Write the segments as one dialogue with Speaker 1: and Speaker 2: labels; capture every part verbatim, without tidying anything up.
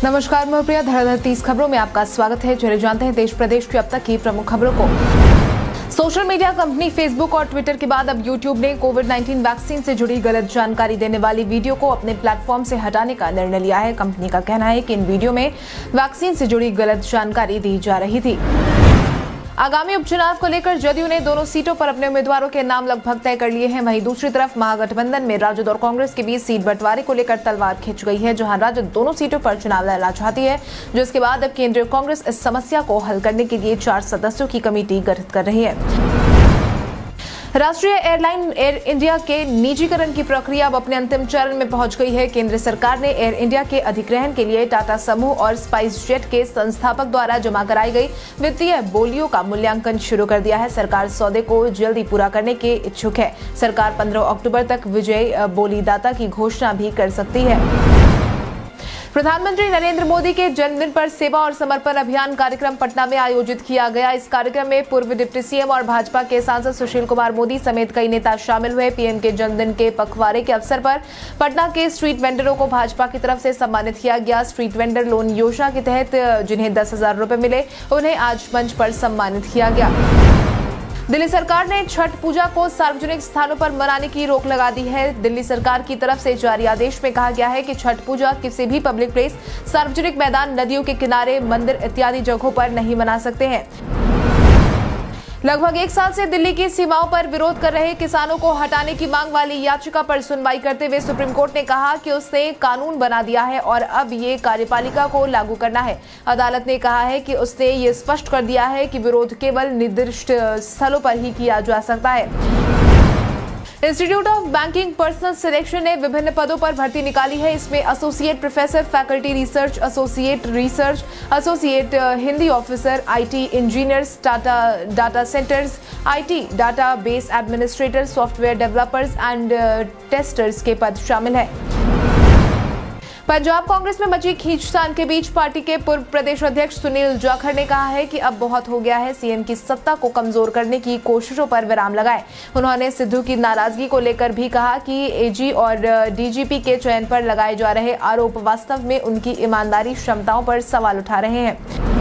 Speaker 1: नमस्कार, मैं प्रिया। धड़ाधड़ तीस खबरों में आपका स्वागत है। चलिए जानते हैं देश प्रदेश की अब तक की प्रमुख खबरों को। सोशल मीडिया कंपनी फेसबुक और ट्विटर के बाद अब यूट्यूब ने कोविड नाइन्टीन वैक्सीन से जुड़ी गलत जानकारी देने वाली वीडियो को अपने प्लेटफॉर्म से हटाने का निर्णय लिया है। कंपनी का कहना है कि इन वीडियो में वैक्सीन से जुड़ी गलत जानकारी दी जा रही थी। आगामी उपचुनाव को लेकर जदयू ने दोनों सीटों पर अपने उम्मीदवारों के नाम लगभग तय कर लिए हैं। वहीं दूसरी तरफ महागठबंधन में राजद और कांग्रेस के बीच सीट बंटवारे को लेकर तलवार खिंच गई है, जहां राजद दोनों सीटों पर चुनाव लड़ना चाहती है, जिसके बाद अब केंद्रीय कांग्रेस इस समस्या को हल करने के लिए चार सदस्यों की कमेटी गठित कर रही है। राष्ट्रीय एयरलाइन एयर इंडिया के निजीकरण की प्रक्रिया अब अपने अंतिम चरण में पहुंच गई है। केंद्र सरकार ने एयर इंडिया के अधिग्रहण के लिए टाटा समूह और स्पाइस जेट के संस्थापक द्वारा जमा कराई गई वित्तीय बोलियों का मूल्यांकन शुरू कर दिया है। सरकार सौदे को जल्दी पूरा करने के इच्छुक है। सरकार पंद्रह अक्टूबर तक विजयी बोलीदाता की घोषणा भी कर सकती है। प्रधानमंत्री नरेंद्र मोदी के जन्मदिन पर सेवा और समर्पण अभियान कार्यक्रम पटना में आयोजित किया गया। इस कार्यक्रम में पूर्व डिप्टी सीएम और भाजपा के सांसद सुशील कुमार मोदी समेत कई नेता शामिल हुए। पीएम के जन्मदिन के पखवाड़े के अवसर पर पटना के स्ट्रीट वेंडरों को भाजपा की तरफ से सम्मानित किया गया। स्ट्रीट वेंडर लोन योजना के तहत जिन्हें दस हजार रुपए मिले, उन्हें आज मंच पर सम्मानित किया गया। दिल्ली सरकार ने छठ पूजा को सार्वजनिक स्थानों पर मनाने की रोक लगा दी है। दिल्ली सरकार की तरफ से जारी आदेश में कहा गया है कि छठ पूजा किसी भी पब्लिक प्लेस, सार्वजनिक मैदान, नदियों के किनारे, मंदिर इत्यादि जगहों पर नहीं मना सकते हैं। लगभग एक साल से दिल्ली की सीमाओं पर विरोध कर रहे किसानों को हटाने की मांग वाली याचिका पर सुनवाई करते हुए सुप्रीम कोर्ट ने कहा कि उसने कानून बना दिया है और अब ये कार्यपालिका को लागू करना है। अदालत ने कहा है कि उसने ये स्पष्ट कर दिया है कि विरोध केवल निर्दिष्ट स्थलों पर ही किया जा सकता है। Institute of banking personnel selection ने विभिन्न पदों पर भर्ती निकाली है। इसमें associate professor, faculty research, associate research, associate Hindi officer, IT engineers, data data centres, IT data base administrator, software developers and testers के पद शामिल है। पंजाब कांग्रेस में मची खींचतान के बीच पार्टी के पूर्व प्रदेश अध्यक्ष सुनील जाखड़ ने कहा है कि अब बहुत हो गया है। सीएम की सत्ता को कमजोर करने की कोशिशों पर विराम लगाए। उन्होंने सिद्धू की नाराजगी को लेकर भी कहा कि एजी और डीजीपी के चयन पर लगाए जा रहे आरोप वास्तव में उनकी ईमानदारी क्षमताओं पर सवाल उठा रहे हैं।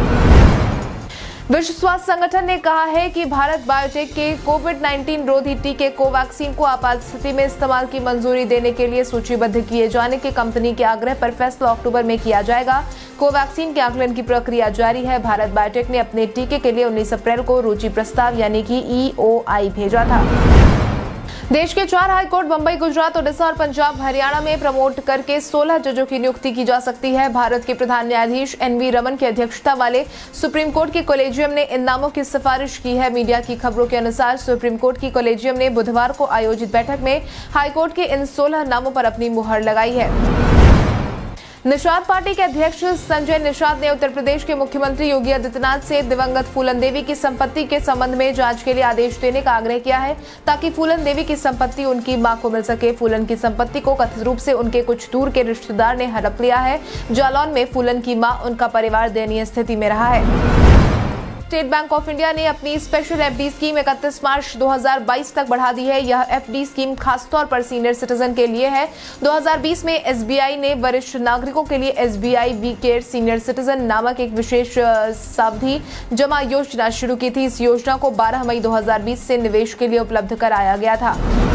Speaker 1: विश्व स्वास्थ्य संगठन ने कहा है कि भारत बायोटेक के कोविड नाइन्टीन रोधी टीके कोवैक्सीन को आपात स्थिति में इस्तेमाल की मंजूरी देने के लिए सूचीबद्ध किए जाने के कंपनी के आग्रह पर फैसला अक्टूबर में किया जाएगा। कोवैक्सीन के आकलन की प्रक्रिया जारी है। भारत बायोटेक ने अपने टीके के लिए उन्नीस अप्रैल को रुचि प्रस्ताव यानी कि ई ओ आई भेजा था। देश के चार हाईकोर्ट बंबई, गुजरात, ओडिशा और पंजाब, हरियाणा में प्रमोट करके सोलह जजों की नियुक्ति की जा सकती है। भारत के प्रधान न्यायाधीश एन वी रमन की अध्यक्षता वाले सुप्रीम कोर्ट के कॉलेजियम ने इन नामों की सिफारिश की है। मीडिया की खबरों के अनुसार सुप्रीम कोर्ट की कॉलेजियम ने बुधवार को आयोजित बैठक में हाईकोर्ट के इन सोलह नामों पर अपनी मुहर लगाई है। निषाद पार्टी के अध्यक्ष संजय निषाद ने उत्तर प्रदेश के मुख्यमंत्री योगी आदित्यनाथ से दिवंगत फूलन देवी की संपत्ति के संबंध में जांच के लिए आदेश देने का आग्रह किया है, ताकि फूलन देवी की संपत्ति उनकी मां को मिल सके। फूलन की संपत्ति को कथित रूप से उनके कुछ दूर के रिश्तेदार ने हड़प लिया है। जालौन में फूलन की मां, उनका परिवार दयनीय स्थिति में रहा है। स्टेट बैंक ऑफ इंडिया ने अपनी स्पेशल एफडी स्कीम इकतीस मार्च दो हज़ार बाईस तक बढ़ा दी है। यह एफडी स्कीम खासतौर पर सीनियर सिटीजन के लिए है। दो हज़ार बीस में एसबीआई ने वरिष्ठ नागरिकों के लिए SBI we care senior citizen नामक एक विशेष सावधि जमा योजना शुरू की थी। इस योजना को बारह मई दो हज़ार बीस से निवेश के लिए उपलब्ध कराया गया था।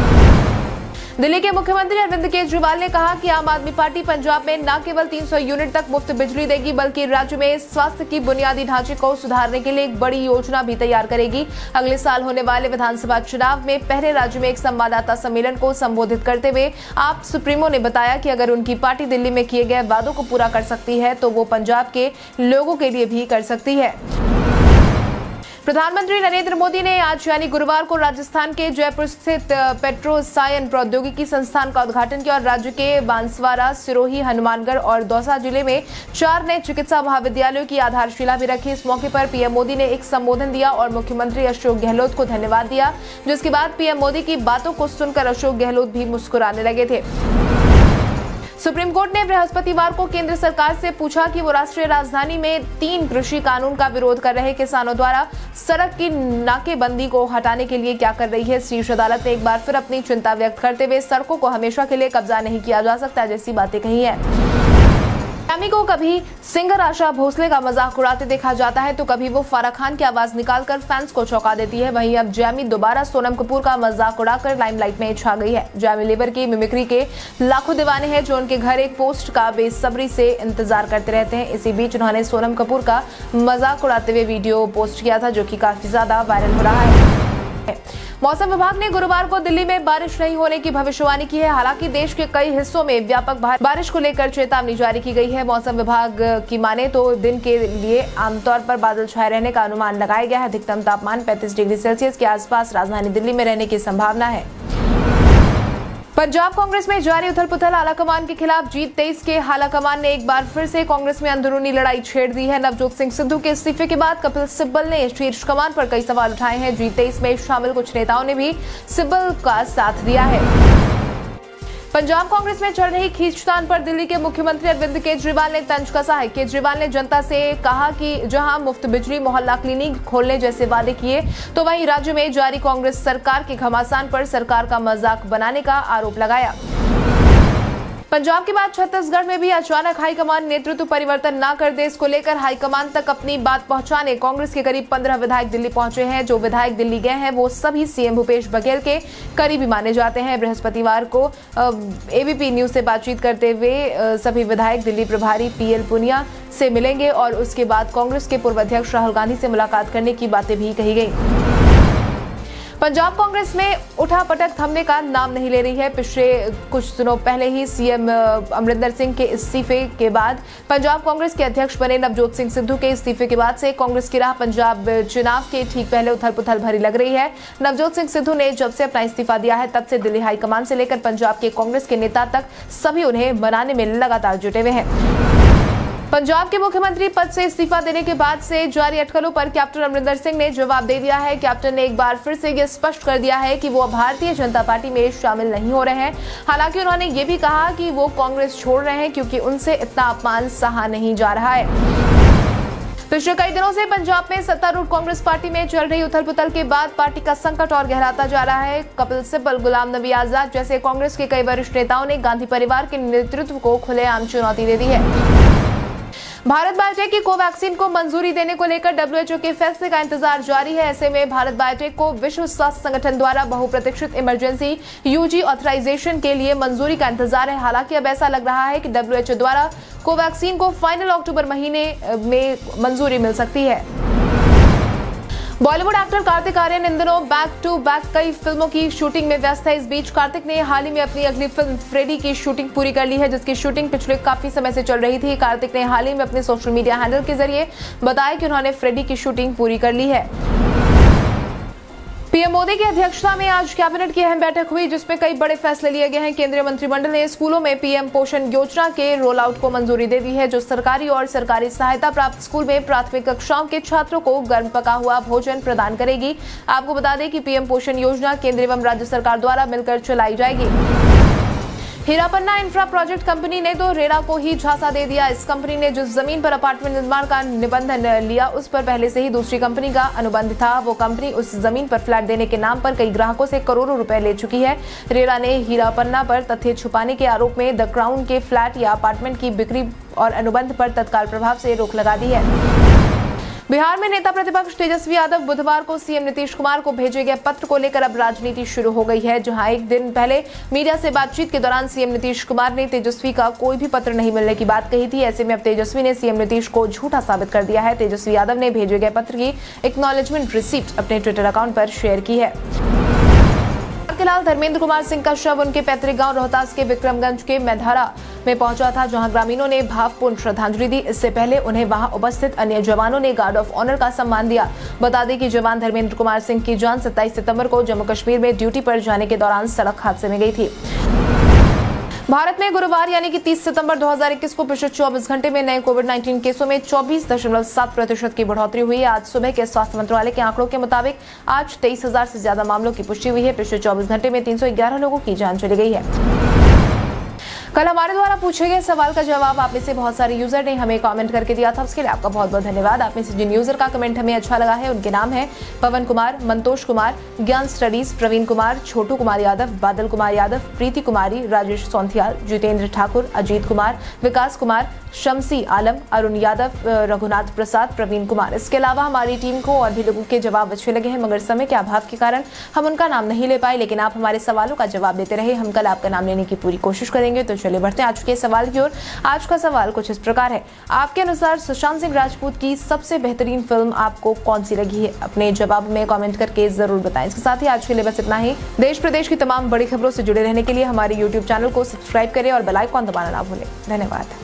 Speaker 1: दिल्ली के मुख्यमंत्री अरविंद केजरीवाल ने कहा कि आम आदमी पार्टी पंजाब में न केवल तीन सौ यूनिट तक मुफ्त बिजली देगी, बल्कि राज्य में स्वास्थ्य की बुनियादी ढांचे को सुधारने के लिए एक बड़ी योजना भी तैयार करेगी। अगले साल होने वाले विधानसभा चुनाव में पहले राज्य में एक संवाददाता सम्मेलन को संबोधित करते हुए आप सुप्रीमो ने बताया कि अगर उनकी पार्टी दिल्ली में किए गए वादों को पूरा कर सकती है तो वो पंजाब के लोगों के लिए भी कर सकती है। प्रधानमंत्री नरेंद्र मोदी ने आज यानी गुरुवार को राजस्थान के जयपुर स्थित पेट्रोसायन प्रौद्योगिकी संस्थान का उद्घाटन किया और राज्य के बांसवाड़ा, सिरोही, हनुमानगढ़ और दौसा जिले में चार नए चिकित्सा महाविद्यालयों की आधारशिला भी रखी। इस मौके पर पीएम मोदी ने एक संबोधन दिया और मुख्यमंत्री अशोक गहलोत को धन्यवाद दिया, जिसके बाद पीएम मोदी की बातों को सुनकर अशोक गहलोत भी मुस्कुराने लगे थे। सुप्रीम कोर्ट ने बृहस्पतिवार को केंद्र सरकार से पूछा कि वो राष्ट्रीय राजधानी में तीन कृषि कानून का विरोध कर रहे किसानों द्वारा सड़क की नाकेबंदी को हटाने के लिए क्या कर रही है। शीर्ष अदालत ने एक बार फिर अपनी चिंता व्यक्त करते हुए सड़कों को हमेशा के लिए कब्जा नहीं किया जा सकता जैसी बातें कही है। जैमी को कभी सिंगर आशा भोसले का मजाक उड़ाते देखा जाता है तो कभी वो फराह खान की आवाज निकालकर फैंस को चौंका देती है। वहीं अब जैमी दोबारा सोनम कपूर का मजाक उड़ाकर लाइमलाइट में छा गई है। जैमी लीवर की मिमिक्री के लाखों दीवाने हैं जो उनके घर एक पोस्ट का बेसब्री से इंतजार करते रहते हैं। इसी बीच उन्होंने सोनम कपूर का मजाक उड़ाते हुए वीडियो पोस्ट किया था जो कि काफी ज्यादा वायरल हो रहा है। मौसम विभाग ने गुरुवार को दिल्ली में बारिश नहीं होने की भविष्यवाणी की है। हालांकि देश के कई हिस्सों में व्यापक बारिश को लेकर चेतावनी जारी की गई है। मौसम विभाग की माने तो दिन के लिए आमतौर पर बादल छाए रहने का अनुमान लगाया गया है। अधिकतम तापमान पैंतीस डिग्री सेल्सियस के आसपास राजधानी दिल्ली में रहने की संभावना है। पंजाब कांग्रेस में जारी उथल पुथल, आलाकमान के खिलाफ जीत तेईस के आलाकमान ने एक बार फिर से कांग्रेस में अंदरूनी लड़ाई छेड़ दी है। नवजोत सिंह सिद्धू के इस्तीफे के बाद कपिल सिब्बल ने शीर्ष कमान पर कई सवाल उठाए हैं। जीत तेईस में शामिल कुछ नेताओं ने भी सिब्बल का साथ दिया है। पंजाब कांग्रेस में चल रही खींचतान पर दिल्ली के मुख्यमंत्री अरविंद केजरीवाल ने तंज कसा है। केजरीवाल ने जनता से कहा कि जहां मुफ्त बिजली, मोहल्ला क्लिनिक खोलने जैसे वादे किए तो वहीं राज्य में जारी कांग्रेस सरकार के घमासान पर सरकार का मजाक बनाने का आरोप लगाया। पंजाब के बाद छत्तीसगढ़ में भी अचानक हाईकमान नेतृत्व परिवर्तन न कर दे, इसको लेकर हाईकमान तक अपनी बात पहुंचाने कांग्रेस के करीब पंद्रह विधायक दिल्ली पहुंचे हैं। जो विधायक दिल्ली गए हैं वो सभी सीएम भूपेश बघेल के करीबी माने जाते हैं। बृहस्पतिवार को एबीपी न्यूज से बातचीत करते हुए सभी विधायक दिल्ली प्रभारी पीएल पुनिया से मिलेंगे और उसके बाद कांग्रेस के पूर्व अध्यक्ष राहुल गांधी से मुलाकात करने की बातें भी कही गई। पंजाब कांग्रेस में उठापटक थमने का नाम नहीं ले रही है। पिछले कुछ दिनों पहले ही सीएम अमरिंदर सिंह के इस्तीफे के बाद पंजाब कांग्रेस के अध्यक्ष बने नवजोत सिंह सिद्धू के इस्तीफे के बाद से कांग्रेस की राह पंजाब चुनाव के ठीक पहले उथल पुथल भरी लग रही है। नवजोत सिंह सिद्धू ने जब से अपना इस्तीफा दिया है तब से दिल्ली हाईकमान से लेकर पंजाब के कांग्रेस के नेता तक सभी उन्हें मनाने में लगातार जुटे हुए हैं। पंजाब के मुख्यमंत्री पद से इस्तीफा देने के बाद से जारी अटकलों पर कैप्टन अमरिंदर सिंह ने जवाब दे दिया है। कैप्टन ने एक बार फिर से ये स्पष्ट कर दिया है कि वो भारतीय जनता पार्टी में शामिल नहीं हो रहे हैं। हालांकि उन्होंने ये भी कहा कि वो कांग्रेस छोड़ रहे हैं क्योंकि उनसे इतना अपमान सहा नहीं जा रहा है। पिछले कई दिनों से पंजाब में सत्तारूढ़ कांग्रेस पार्टी में चल रही उथल पुथल के बाद पार्टी का संकट और गहराता जा रहा है। कपिल सिब्बल, गुलाम नबी आजाद जैसे कांग्रेस के कई वरिष्ठ नेताओं ने गांधी परिवार के नेतृत्व को खुलेआम चुनौती दे दी है। भारत बायोटेक की कोवैक्सीन को मंजूरी देने को लेकर डब्ल्यूएचओ के फैसले का इंतजार जारी है। ऐसे में भारत बायोटेक को विश्व स्वास्थ्य संगठन द्वारा बहुप्रतीक्षित इमरजेंसी यूजी ऑथराइजेशन के लिए मंजूरी का इंतजार है। हालांकि अब ऐसा लग रहा है कि डब्ल्यूएचओ द्वारा कोवैक्सीन को फाइनल अक्टूबर महीने में मंजूरी मिल सकती है। बॉलीवुड एक्टर कार्तिक आर्यन इन दिनों बैक टू बैक कई फिल्मों की शूटिंग में व्यस्त है। इस बीच कार्तिक ने हाल ही में अपनी अगली फिल्म फ्रेडी की शूटिंग पूरी कर ली है, जिसकी शूटिंग पिछले काफी समय से चल रही थी। कार्तिक ने हाल ही में अपने सोशल मीडिया हैंडल के जरिए बताया कि उन्होंने फ्रेडी की शूटिंग पूरी कर ली है। पीएम मोदी की अध्यक्षता में आज कैबिनेट की अहम बैठक हुई जिसमें कई बड़े फैसले लिए गए हैं। केंद्रीय मंत्रिमंडल ने स्कूलों में पीएम पोषण योजना के रोल आउट को मंजूरी दे दी है, जो सरकारी और सरकारी सहायता प्राप्त स्कूल में प्राथमिक कक्षाओं के छात्रों को गर्म पका हुआ भोजन प्रदान करेगी। आपको बता दें कि पीएम पोषण योजना केंद्र एवं राज्य सरकार द्वारा मिलकर चलाई जाएगी। हीरापन्ना इंफ्रा प्रोजेक्ट कंपनी ने तो रेरा को ही झांसा दे दिया। इस कंपनी ने जिस जमीन पर अपार्टमेंट निर्माण का निबंधन लिया उस पर पहले से ही दूसरी कंपनी का अनुबंध था। वो कंपनी उस जमीन पर फ्लैट देने के नाम पर कई ग्राहकों से करोड़ों रुपए ले चुकी है। रेरा ने हीरापन्ना पर तथ्य छुपाने के आरोप में द क्राउन के फ्लैट या अपार्टमेंट की बिक्री और अनुबंध पर तत्काल प्रभाव से रोक लगा दी है। बिहार में नेता प्रतिपक्ष तेजस्वी यादव बुधवार को सीएम नीतीश कुमार को भेजे गए पत्र को लेकर अब राजनीति शुरू हो गई है। जहां एक दिन पहले मीडिया से बातचीत के दौरान सीएम नीतीश कुमार ने तेजस्वी का कोई भी पत्र नहीं मिलने की बात कही थी। ऐसे में अब तेजस्वी ने सीएम नीतीश को झूठा साबित कर दिया है। तेजस्वी यादव ने भेजे गए पत्र की एक्नॉलेजमेंट रिसीप्ट अपने ट्विटर अकाउंट पर शेयर की है। फिलहाल धर्मेंद्र कुमार सिंह का शव उनके पैतृक गांव रोहतास के विक्रमगंज के मैधारा में पहुंचा था, जहां ग्रामीणों ने भावपूर्ण श्रद्धांजलि दी। इससे पहले उन्हें वहां उपस्थित अन्य जवानों ने गार्ड ऑफ ऑनर का सम्मान दिया। बता दें कि जवान धर्मेंद्र कुमार सिंह की जान सत्ताईस सितंबर को जम्मू कश्मीर में ड्यूटी पर जाने के दौरान सड़क हादसे में गई थी। भारत में गुरुवार यानी कि तीस सितंबर दो हज़ार इक्कीस को पिछले चौबीस घंटे में नए कोविड उन्नीस केसों में चौबीस दशमलव सात प्रतिशत की बढ़ोतरी हुई है। आज सुबह के स्वास्थ्य मंत्रालय के आंकड़ों के मुताबिक आज तेईस हजार से ज्यादा मामलों की पुष्टि हुई है। पिछले चौबीस घंटे में तीन सौ ग्यारह लोगों की जान चली गई है। कल हमारे द्वारा पूछे गए सवाल का जवाब आप में से बहुत सारे यूजर ने हमें कमेंट करके दिया था, उसके लिए आपका बहुत बहुत धन्यवाद। आप में से जिन यूजर का कमेंट हमें अच्छा लगा है उनके नाम है पवन कुमार, मंतोष कुमार, ज्ञान स्टडीज, प्रवीण कुमार, छोटू कुमार यादव, बादल कुमार यादव, प्रीति कुमारी, राजेश सौंथियाल, जितेंद्र ठाकुर, अजीत कुमार, विकास कुमार, शमसी आलम, अरुण यादव, रघुनाथ प्रसाद, प्रवीण कुमार। इसके अलावा हमारी टीम को और भी लोगों के जवाब अच्छे लगे हैं, मगर समय के अभाव के कारण हम उनका नाम नहीं ले पाए, लेकिन आप हमारे सवालों का जवाब देते रहे। हम कल आपका नाम लेने की पूरी कोशिश करेंगे। तो चलिए बढ़ते हैं आज के सवाल की ओर। आज का सवाल कुछ इस प्रकार है, आपके अनुसार सुशांत सिंह राजपूत की सबसे बेहतरीन फिल्म आपको कौन सी लगी है? अपने जवाब में कमेंट करके जरूर बताएं। इसके साथ ही आज के लिए बस इतना ही। देश प्रदेश की तमाम बड़ी खबरों से जुड़े रहने के लिए हमारे यूट्यूब चैनल को सब्सक्राइब करें और बेल आइकन दबाना ना भूलें। धन्यवाद।